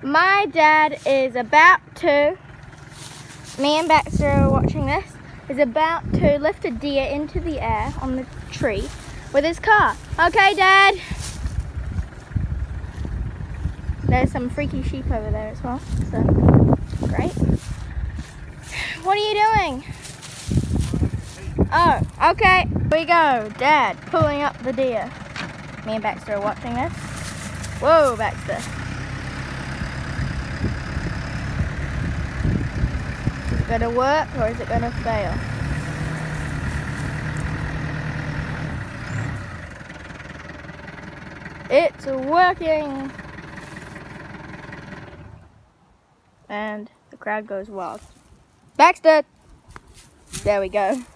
My dad is about to, me and Baxter are watching this, is about to lift a deer into the air on the tree with his car. Okay, Dad. There's some freaky sheep over there as well, so great. What are you doing? Oh, okay. Here we go, Dad pulling up the deer. Me and Baxter are watching this. Whoa, Baxter. Is it gonna work or is it gonna fail? It's working! And the crowd goes wild. Baxter! There we go.